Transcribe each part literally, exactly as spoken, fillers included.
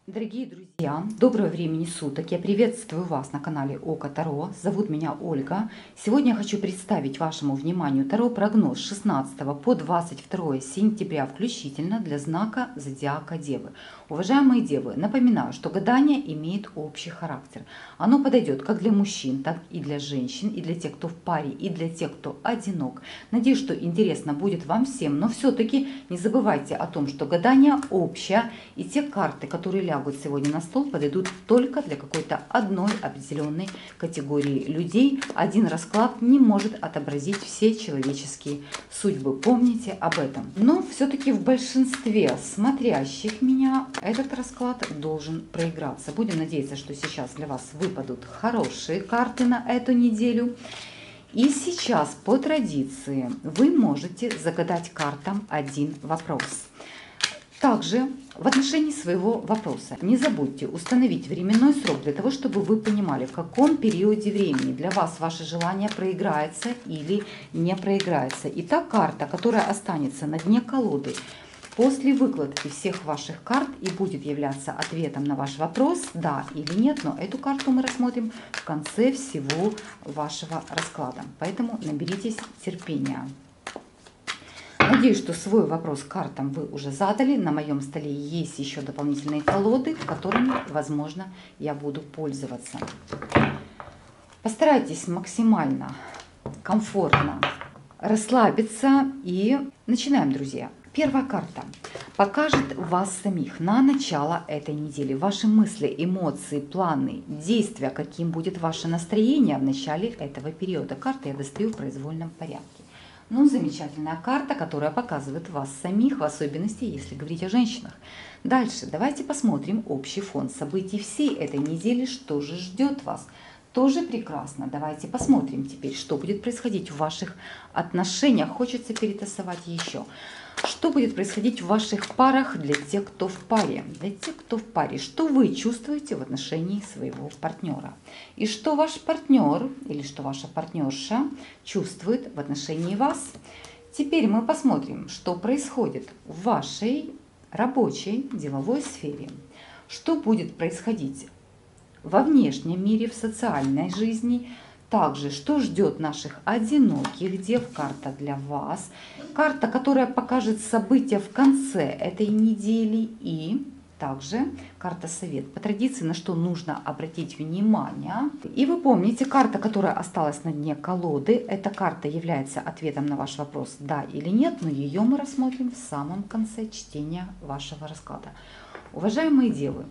Дорогие друзья, доброго времени суток! Я приветствую вас на канале Око Таро. Зовут меня Ольга. Сегодня я хочу представить вашему вниманию Таро-прогноз с шестнадцатого по двадцать второе сентября включительно для знака Зодиака Девы. Уважаемые Девы, напоминаю, что гадание имеет общий характер. Оно подойдет как для мужчин, так и для женщин, и для тех, кто в паре, и для тех, кто одинок. Надеюсь, что интересно будет вам всем, но все-таки не забывайте о том, что гадание общее, и те карты, которые лягут сегодня на стол, подойдут только для какой-то одной определенной категории людей. Один расклад не может отобразить все человеческие судьбы. Помните об этом. Но все-таки в большинстве смотрящих меня этот расклад должен проиграться. Будем надеяться, что сейчас для вас выпадут хорошие карты на эту неделю. И сейчас по традиции вы можете загадать картам один вопрос. Также в отношении своего вопроса не забудьте установить временной срок для того, чтобы вы понимали, в каком периоде времени для вас ваше желание проиграется или не проиграется. И та карта, которая останется на дне колоды после выкладки всех ваших карт и будет являться ответом на ваш вопрос, да или нет, но эту карту мы рассмотрим в конце всего вашего расклада. Поэтому наберитесь терпения. Надеюсь, что свой вопрос картам вы уже задали. На моем столе есть еще дополнительные колоды, которыми, возможно, я буду пользоваться. Постарайтесь максимально комфортно расслабиться и начинаем, друзья. Первая карта покажет вас самих на начало этой недели. Ваши мысли, эмоции, планы, действия, каким будет ваше настроение в начале этого периода. Карты я достаю в произвольном порядке. Ну, замечательная карта, которая показывает вас самих, в особенности, если говорить о женщинах. Дальше давайте посмотрим общий фон событий всей этой недели, что же ждет вас. Тоже прекрасно. Давайте посмотрим теперь, что будет происходить в ваших отношениях. Хочется перетасовать еще. Что будет происходить в ваших парах для тех, кто в паре? Для тех, кто в паре. Что вы чувствуете в отношении своего партнера? И что ваш партнер или что ваша партнерша чувствует в отношении вас? Теперь мы посмотрим, что происходит в вашей рабочей деловой сфере. Что будет происходить во внешнем мире, в социальной жизни. Также, что ждет наших одиноких дев, карта для вас. Карта, которая покажет события в конце этой недели. И также карта совет. По традиции, на что нужно обратить внимание. И вы помните, карта, которая осталась на дне колоды, эта карта является ответом на ваш вопрос «да» или «нет», но ее мы рассмотрим в самом конце чтения вашего расклада. Уважаемые девы,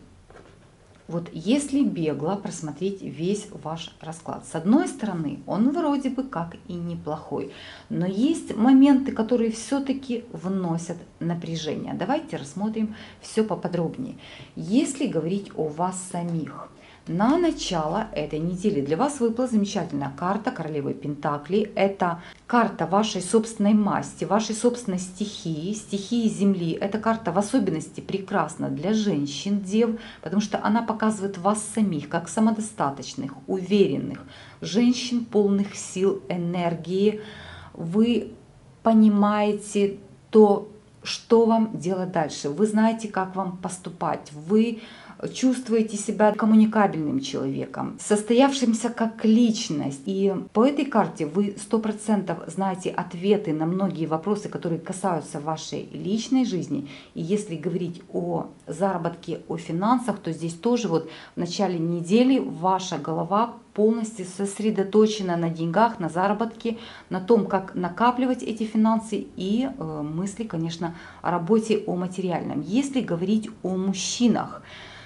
вот если бегло просмотреть весь ваш расклад, с одной стороны, он вроде бы как и неплохой, но есть моменты, которые все-таки вносят напряжение. Давайте рассмотрим все поподробнее. Если говорить о вас самих, на начало этой недели для вас выпала замечательная карта королевы Пентаклей. Это карта вашей собственной масти, вашей собственной стихии, стихии Земли. Эта карта в особенности прекрасна для женщин, дев, потому что она показывает вас самих как самодостаточных, уверенных, женщин полных сил, энергии. Вы понимаете то, что вам делать дальше. Вы знаете, как вам поступать. Вы чувствуете себя коммуникабельным человеком, состоявшимся как личность. И по этой карте вы сто процентов знаете ответы на многие вопросы, которые касаются вашей личной жизни. И если говорить о заработке, о финансах, то здесь тоже вот в начале недели ваша голова полностью сосредоточена на деньгах, на заработке, на том, как накапливать эти финансы и э, мысли, конечно, о работе, о материальном. Если говорить о мужчинах,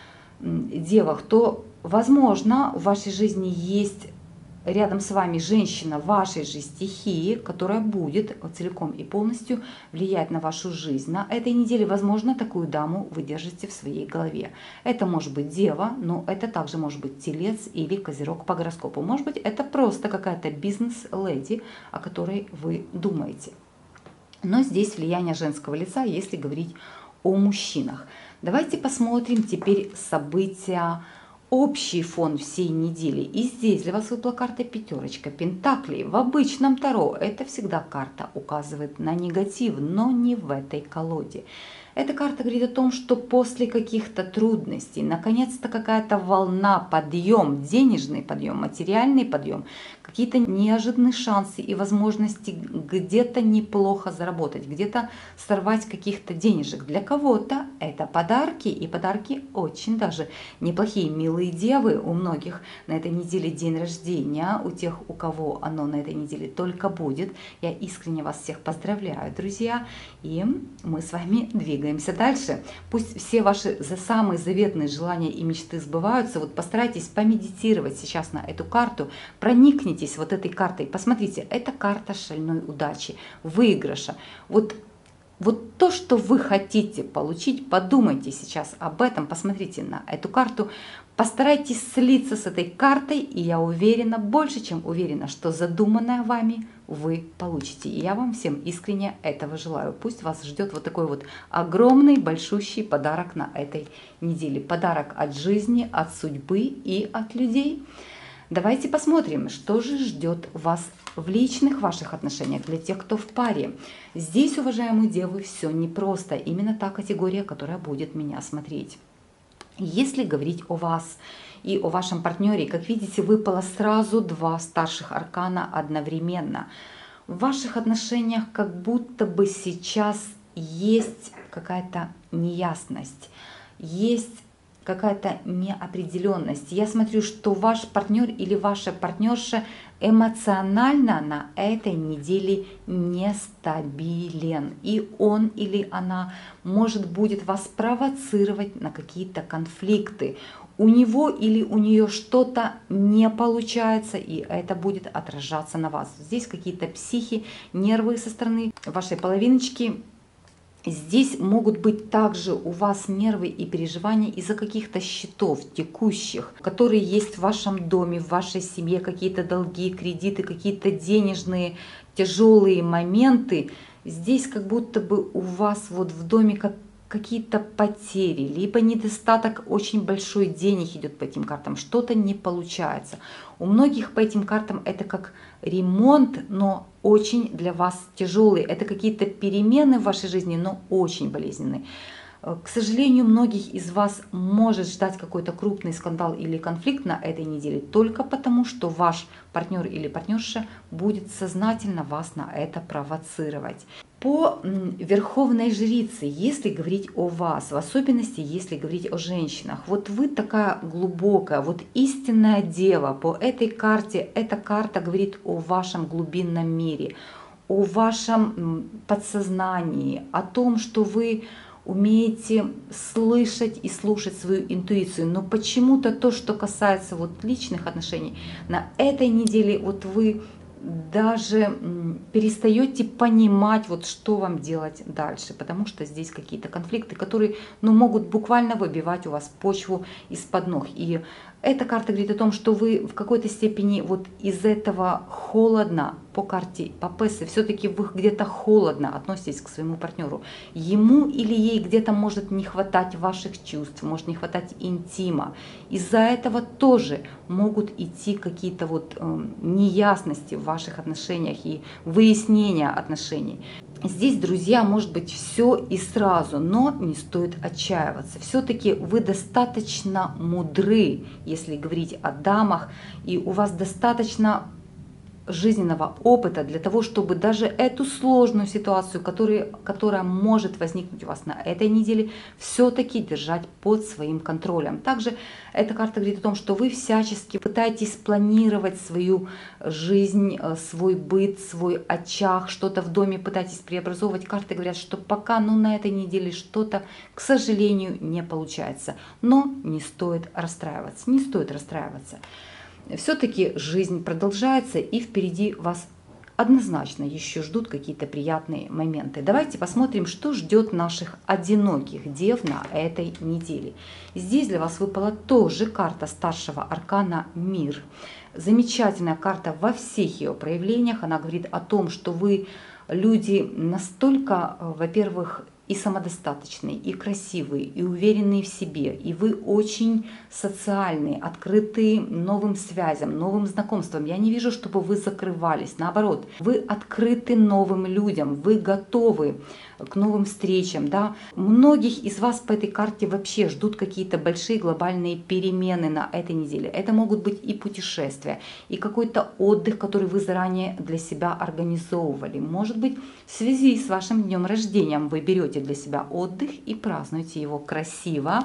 девах, то, возможно, в вашей жизни есть рядом с вами женщина вашей же стихии, которая будет целиком и полностью влиять на вашу жизнь. На этой неделе, возможно, такую даму вы держите в своей голове. Это может быть дева, но это также может быть телец или козерог по гороскопу. Может быть, это просто какая-то бизнес-леди, о которой вы думаете. Но здесь влияние женского лица, если говорить о мужчинах. Давайте посмотрим теперь события, общий фон всей недели. И здесь для вас выпала карта пятерочка пентаклей. В обычном Таро это всегда карта указывает на негатив, но не в этой колоде. Эта карта говорит о том, что после каких-то трудностей, наконец-то какая-то волна, подъем, денежный подъем, материальный подъем, какие-то неожиданные шансы и возможности где-то неплохо заработать, где-то сорвать каких-то денежек. Для кого-то это подарки, и подарки очень даже неплохие. Милые девы, у многих на этой неделе день рождения, у тех, у кого оно на этой неделе только будет. Я искренне вас всех поздравляю, друзья, и мы с вами двигаемся. Двигаемся дальше. Пусть все ваши за самые заветные желания и мечты сбываются. Вот постарайтесь помедитировать сейчас на эту карту. Проникнитесь вот этой картой. Посмотрите, это карта шальной удачи, выигрыша. Вот, вот то, что вы хотите получить, подумайте сейчас об этом. Посмотрите на эту карту. Постарайтесь слиться с этой картой, и я уверена, больше чем уверена, что задуманное вами вы получите. И я вам всем искренне этого желаю. Пусть вас ждет вот такой вот огромный, большущий подарок на этой неделе. Подарок от жизни, от судьбы и от людей. Давайте посмотрим, что же ждет вас в личных ваших отношениях для тех, кто в паре. Здесь, уважаемые девы, все непросто. Именно та категория, которая будет меня смотреть. Если говорить о вас и о вашем партнере, как видите, выпало сразу два старших аркана одновременно. В ваших отношениях как будто бы сейчас есть какая-то неясность, есть какая-то неопределенность. Я смотрю, что ваш партнер или ваша партнерша эмоционально на этой неделе нестабилен. И он или она, может, будет вас провоцировать на какие-то конфликты. У него или у нее что-то не получается, и это будет отражаться на вас. Здесь какие-то психи, нервы со стороны вашей половиночки. Здесь могут быть также у вас нервы и переживания из-за каких-то счетов текущих, которые есть в вашем доме, в вашей семье, какие-то долги, кредиты, какие-то денежные тяжелые моменты. Здесь как будто бы у вас вот в доме как какие-то потери, либо недостаток очень большой денег идет по этим картам, что-то не получается. У многих по этим картам это как ремонт, но очень для вас тяжелый. Это какие-то перемены в вашей жизни, но очень болезненные. К сожалению, многих из вас может ждать какой-то крупный скандал или конфликт на этой неделе только потому, что ваш партнер или партнерша будет сознательно вас на это провоцировать. По верховной жрице, если говорить о вас, в особенности если говорить о женщинах, вот вы такая глубокая, вот истинная дева, по этой карте, эта карта говорит о вашем глубинном мире, о вашем подсознании, о том, что вы умеете слышать и слушать свою интуицию, но почему-то то, что касается вот личных отношений, на этой неделе вот вы даже перестаете понимать, вот что вам делать дальше, потому что здесь какие-то конфликты, которые ну, могут буквально выбивать у вас почву из-под ног. И эта карта говорит о том, что вы в какой-то степени вот из этого холодно по карте, по Пессе, все-таки вы где-то холодно относитесь к своему партнеру. Ему или ей где-то может не хватать ваших чувств, может не хватать интима. Из-за этого тоже могут идти какие-то вот э, неясности в ваших отношениях и выяснения отношений. Здесь, друзья, может быть все и сразу, но не стоит отчаиваться. Все-таки вы достаточно мудры, если говорить о дамах, и у вас достаточно жизненного опыта для того, чтобы даже эту сложную ситуацию, которая, которая может возникнуть у вас на этой неделе, все-таки держать под своим контролем. Также эта карта говорит о том, что вы всячески пытаетесь планировать свою жизнь, свой быт, свой очаг, что-то в доме пытаетесь преобразовывать. Карты говорят, что пока ну, на этой неделе что-то, к сожалению, не получается. Но не стоит расстраиваться, не стоит расстраиваться. Все-таки жизнь продолжается, и впереди вас однозначно еще ждут какие-то приятные моменты. Давайте посмотрим, что ждет наших одиноких дев на этой неделе. Здесь для вас выпала тоже карта старшего аркана «Мир». Замечательная карта во всех ее проявлениях. Она говорит о том, что вы люди настолько, во-первых, и самодостаточный, и красивый, и уверенный в себе, и вы очень социальный, открытый новым связям, новым знакомствам. Я не вижу, чтобы вы закрывались. Наоборот, вы открыты новым людям, вы готовы к новым встречам. Да? Многих из вас по этой карте вообще ждут какие-то большие глобальные перемены на этой неделе. Это могут быть и путешествия, и какой-то отдых, который вы заранее для себя организовывали. Может быть, в связи с вашим днем рождения вы берете для себя отдых и празднуете его красиво.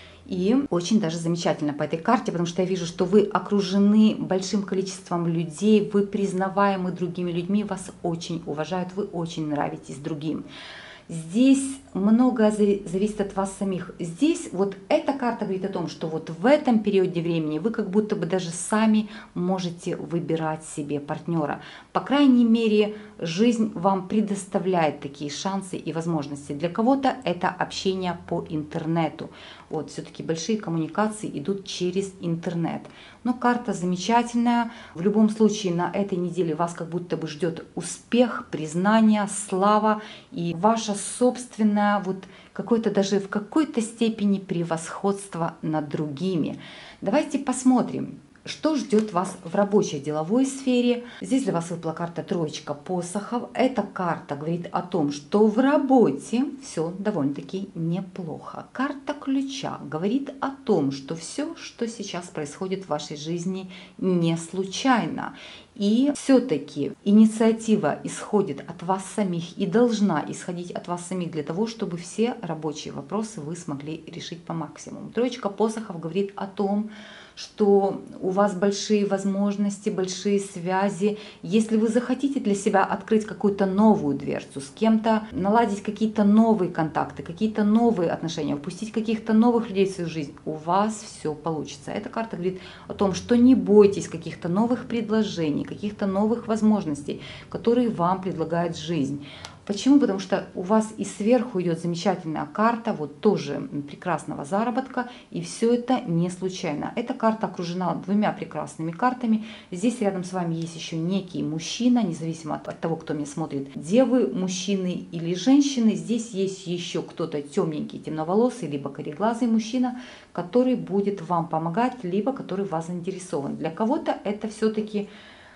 И очень даже замечательно по этой карте, потому что я вижу, что вы окружены большим количеством людей, вы признаваемы другими людьми, вас очень уважают, вы очень нравитесь другим. Здесь многое зависит от вас самих. Здесь вот эта карта говорит о том, что вот в этом периоде времени вы как будто бы даже сами можете выбирать себе партнера. По крайней мере, жизнь вам предоставляет такие шансы и возможности. Для кого-то это общение по интернету. Вот, все-таки большие коммуникации идут через интернет. Но карта замечательная. В любом случае на этой неделе вас как будто бы ждет успех, признание, слава и ваша собственная, вот какое-то даже в какой-то степени превосходство над другими. Давайте посмотрим, что ждет вас в рабочей деловой сфере. Здесь для вас выпала карта троечка посохов. Эта карта говорит о том, что в работе все довольно-таки неплохо. Карта ключа говорит о том, что все, что сейчас происходит в вашей жизни, не случайно. И все-таки инициатива исходит от вас самих и должна исходить от вас самих для того, чтобы все рабочие вопросы вы смогли решить по максимуму. Троечка посохов говорит о том, что у вас большие возможности, большие связи. Если вы захотите для себя открыть какую-то новую дверцу, с кем-то наладить какие-то новые контакты, какие-то новые отношения, впустить каких-то новых людей в свою жизнь, у вас все получится. Эта карта говорит о том, что не бойтесь каких-то новых предложений, каких-то новых возможностей, которые вам предлагает жизнь. Почему? Потому что у вас и сверху идет замечательная карта, вот тоже прекрасного заработка, и все это не случайно. Эта карта окружена двумя прекрасными картами. Здесь рядом с вами есть еще некий мужчина, независимо от, от того, кто меня смотрит, девы, мужчины или женщины. Здесь есть еще кто-то темненький, темноволосый, либо кореглазый мужчина, который будет вам помогать, либо который вас заинтересован. Для кого-то это все-таки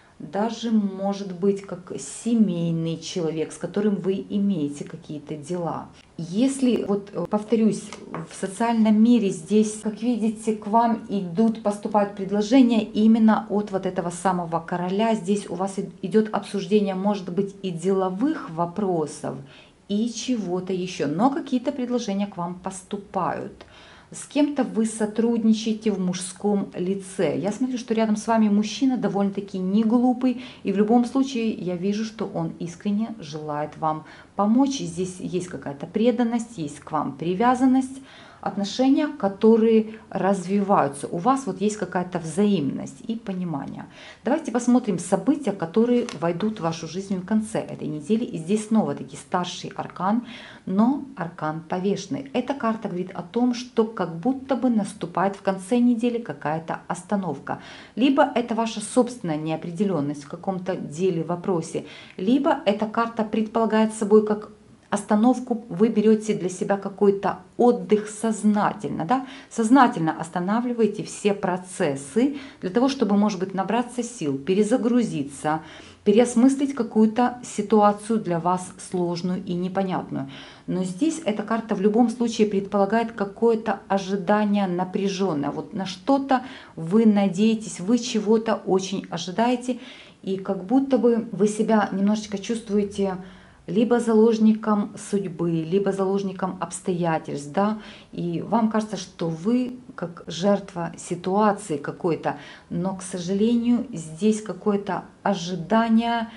даже может быть как семейный человек, с которым вы имеете какие-то дела. Если, вот повторюсь, в социальном мире здесь, как видите, к вам идут, поступают предложения именно от вот этого самого короля. Здесь у вас идет обсуждение, может быть, и деловых вопросов, и чего-то еще. Но какие-то предложения к вам поступают. С кем-то вы сотрудничаете в мужском лице. Я смотрю, что рядом с вами мужчина довольно-таки не глупый. И в любом случае я вижу, что он искренне желает вам помочь. Здесь есть какая-то преданность, есть к вам привязанность. Отношения, которые развиваются. У вас вот есть какая-то взаимность и понимание. Давайте посмотрим события, которые войдут в вашу жизнь в конце этой недели. И здесь снова таки старший аркан, но аркан повешенный. Эта карта говорит о том, что как будто бы наступает в конце недели какая-то остановка. Либо это ваша собственная неопределенность в каком-то деле, вопросе, либо эта карта предполагает собой как остановку, вы берете для себя какой-то отдых сознательно, да? Сознательно останавливаете все процессы для того, чтобы, может быть, набраться сил, перезагрузиться, переосмыслить какую-то ситуацию для вас сложную и непонятную. Но здесь эта карта в любом случае предполагает какое-то ожидание напряженное. Вот на что-то вы надеетесь, вы чего-то очень ожидаете, и как будто бы вы себя немножечко чувствуете либо заложником судьбы, либо заложником обстоятельств, да, и вам кажется, что вы как жертва ситуации какой-то, но, к сожалению, здесь какое-то ожидание,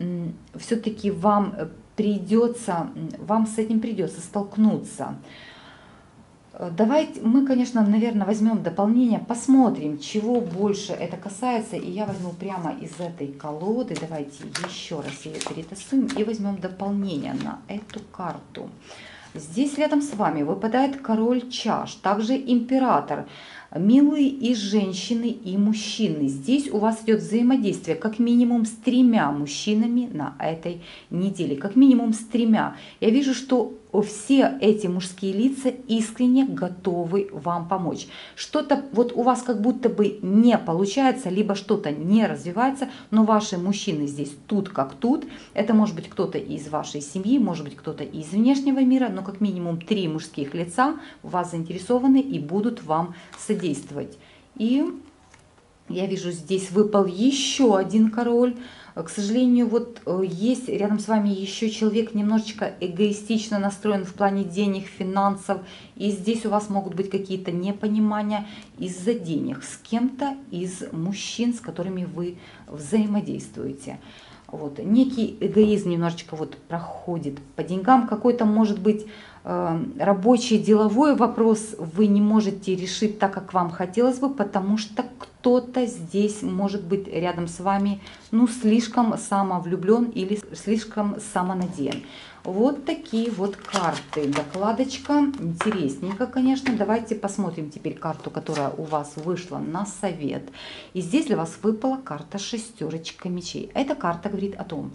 все-таки вам придется, вам с этим придется столкнуться. Давайте мы, конечно, наверное, возьмем дополнение, посмотрим, чего больше это касается. И я возьму прямо из этой колоды. Давайте еще раз ее перетасуем и возьмем дополнение на эту карту. Здесь рядом с вами выпадает король чаш, также император. Милые и женщины, и мужчины. Здесь у вас идет взаимодействие как минимум с тремя мужчинами на этой неделе. Как минимум с тремя. Я вижу, что все эти мужские лица искренне готовы вам помочь. Что-то вот у вас как будто бы не получается, либо что-то не развивается, но ваши мужчины здесь тут как тут. Это может быть кто-то из вашей семьи, может быть кто-то из внешнего мира, но как минимум три мужских лица в вас заинтересованы и будут вам содействовать. И я вижу, здесь выпал еще один король. К сожалению, вот есть рядом с вами еще человек немножечко эгоистично настроен в плане денег, финансов. И здесь у вас могут быть какие-то непонимания из-за денег с кем-то из мужчин, с которыми вы взаимодействуете. Вот. Некий эгоизм немножечко вот проходит по деньгам. Какой-то, может быть, рабочий, деловой вопрос вы не можете решить так, как вам хотелось бы, потому что кто-то здесь может быть рядом с вами, ну, слишком самовлюблен или слишком самонадеян. Вот такие вот карты. Докладочка. Интересненько, конечно. Давайте посмотрим теперь карту, которая у вас вышла на совет. И здесь для вас выпала карта шестерочка мечей. Эта карта говорит о том,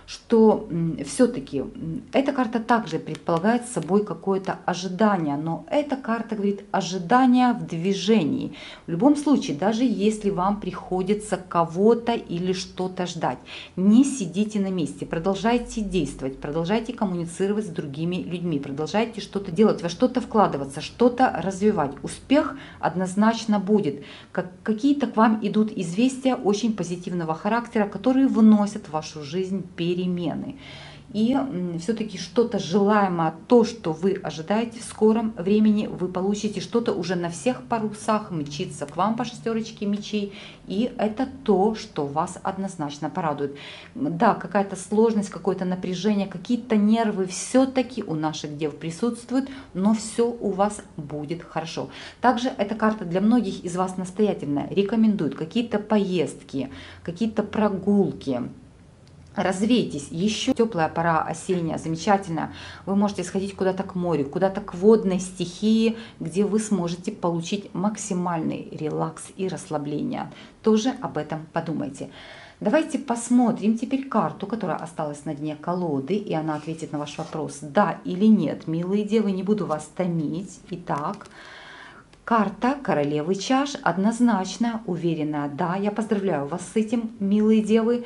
что все-таки эта карта также предполагает собой какое-то ожидание, но эта карта говорит ожидание в движении. В любом случае, даже если вам приходится кого-то или что-то ждать, не сидите на месте, продолжайте действовать, продолжайте коммуницировать с другими людьми, продолжайте что-то делать, во что-то вкладываться, что-то развивать. Успех однозначно будет. Как, какие-то к вам идут известия очень позитивного характера, которые вносят в вашу жизнь перемены. перемены. И все-таки что-то желаемое, то, что вы ожидаете в скором времени, вы получите что-то уже на всех парусах, мчится к вам по шестерочке мечей. И это то, что вас однозначно порадует. Да, какая-то сложность, какое-то напряжение, какие-то нервы все-таки у наших дев присутствуют, но все у вас будет хорошо. Также эта карта для многих из вас настоятельная. Рекомендует какие-то поездки, какие-то прогулки. Развейтесь, еще теплая пора осенняя, замечательная. Вы можете сходить куда-то к морю, куда-то к водной стихии, где вы сможете получить максимальный релакс и расслабление. Тоже об этом подумайте. Давайте посмотрим теперь карту, которая осталась на дне колоды, и она ответит на ваш вопрос, да или нет. Милые девы, не буду вас томить. Итак, карта королевы чаш однозначно, уверенная, да. Я поздравляю вас с этим, милые девы.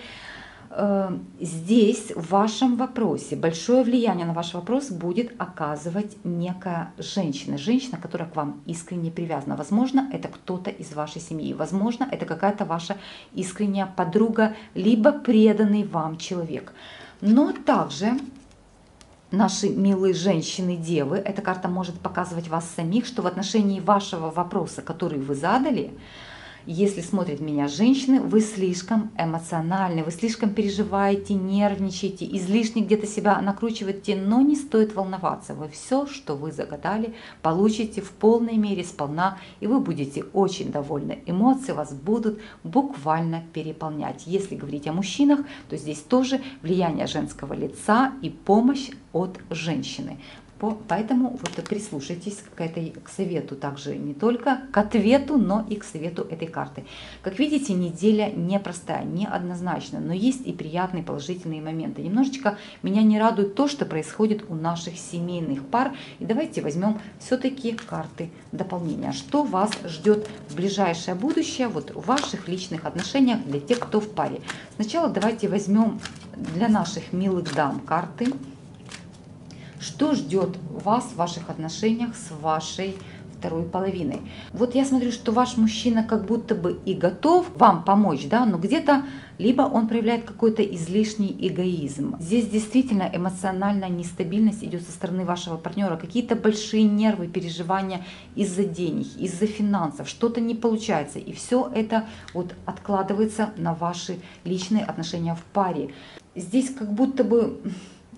Здесь в вашем вопросе большое влияние на ваш вопрос будет оказывать некая женщина. Женщина, которая к вам искренне привязана. Возможно, это кто-то из вашей семьи. Возможно, это какая-то ваша искренняя подруга, либо преданный вам человек. Но также наши милые женщины-девы, эта карта может показывать вас самих, что в отношении вашего вопроса, который вы задали, если смотрят меня женщины, вы слишком эмоциональны, вы слишком переживаете, нервничаете, излишне где-то себя накручиваете, но не стоит волноваться. Вы все, что вы загадали, получите в полной мере сполна, и вы будете очень довольны. Эмоции вас будут буквально переполнять. Если говорить о мужчинах, то здесь тоже влияние женского лица и помощь от женщины. Поэтому вот прислушайтесь к, этой, к совету также, не только к ответу, но и к совету этой карты. Как видите, неделя непростая, неоднозначная, но есть и приятные положительные моменты. Немножечко меня не радует то, что происходит у наших семейных пар. И давайте возьмем все-таки карты дополнения. Что вас ждет в ближайшее будущее вот в ваших личных отношениях для тех, кто в паре. Сначала давайте возьмем для наших милых дам карты. Что ждет вас в ваших отношениях с вашей второй половиной? Вот я смотрю, что ваш мужчина как будто бы и готов вам помочь, да, но где-то либо он проявляет какой-то излишний эгоизм. Здесь действительно эмоциональная нестабильность идет со стороны вашего партнера, какие-то большие нервы, переживания из-за денег, из-за финансов, что-то не получается, и все это вот откладывается на ваши личные отношения в паре. Здесь как будто бы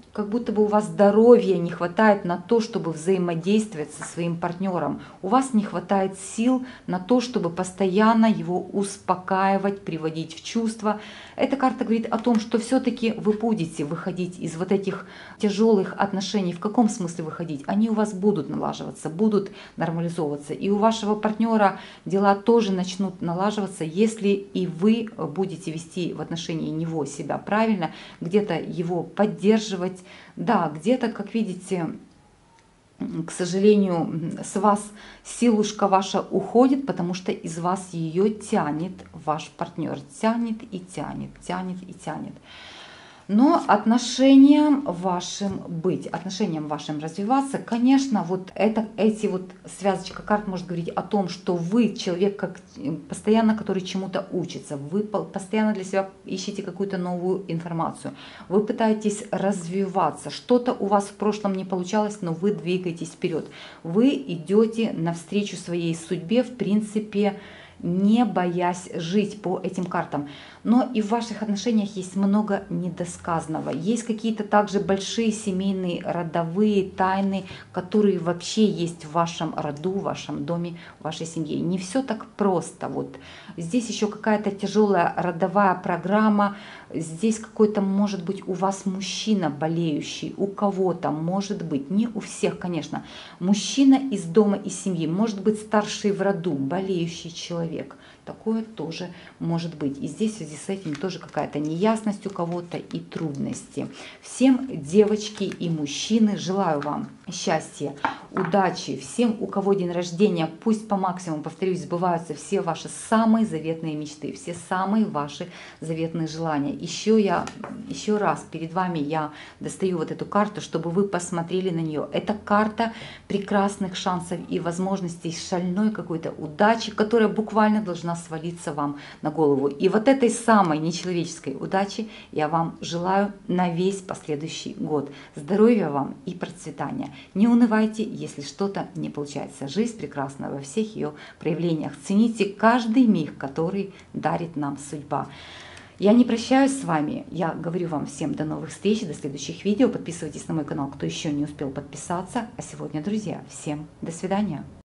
как будто бы у вас здоровья не хватает на то, чтобы взаимодействовать со своим партнером. У вас не хватает сил на то, чтобы постоянно его успокаивать, приводить в чувство. Эта карта говорит о том, что все-таки вы будете выходить из вот этих тяжелых отношений. В каком смысле выходить? Они у вас будут налаживаться, будут нормализовываться. И у вашего партнера дела тоже начнут налаживаться, если и вы будете вести в отношении него себя правильно, где-то его поддерживать. Да, где-то, как видите, к сожалению, с вас силушка ваша уходит, потому что из вас ее тянет ваш партнер. Тянет и тянет, тянет и тянет. Но отношениям вашим быть, отношениям вашим развиваться, конечно, вот это, эти вот связочка карт может говорить о том, что вы человек, как постоянно, который чему-то учится, вы постоянно для себя ищете какую-то новую информацию, вы пытаетесь развиваться, что-то у вас в прошлом не получалось, но вы двигаетесь вперед, вы идете навстречу своей судьбе, в принципе, не боясь жить по этим картам. Но и в ваших отношениях есть много недосказанного. Есть какие-то также большие семейные родовые тайны, которые вообще есть в вашем роду, в вашем доме, в вашей семье. Не все так просто. Вот здесь еще какая-то тяжелая родовая программа. Здесь какой-то, может быть, у вас мужчина болеющий, у кого-то, может быть, не у всех, конечно. Мужчина из дома, из семьи, может быть, старший в роду, болеющий человек. Такое тоже может быть. И здесь в связи с этим тоже какая-то неясность у кого-то и трудности. Всем, девочки и мужчины, желаю вам счастья, удачи. Всем, у кого день рождения, пусть по максимуму, повторюсь, сбываются все ваши самые заветные мечты, все самые ваши заветные желания. Еще я, еще раз перед вами я достаю вот эту карту, чтобы вы посмотрели на нее. Это карта прекрасных шансов и возможностей, шальной какой-то удачи, которая буквально должна свалиться вам на голову. И вот этой самой нечеловеческой удачи я вам желаю на весь последующий год. Здоровья вам и процветания. Не унывайте, если что-то не получается. Жизнь прекрасна во всех ее проявлениях. Цените каждый миг, который дарит нам судьба. Я не прощаюсь с вами. Я говорю вам всем до новых встреч, до следующих видео. Подписывайтесь на мой канал, кто еще не успел подписаться. А сегодня, друзья, всем до свидания.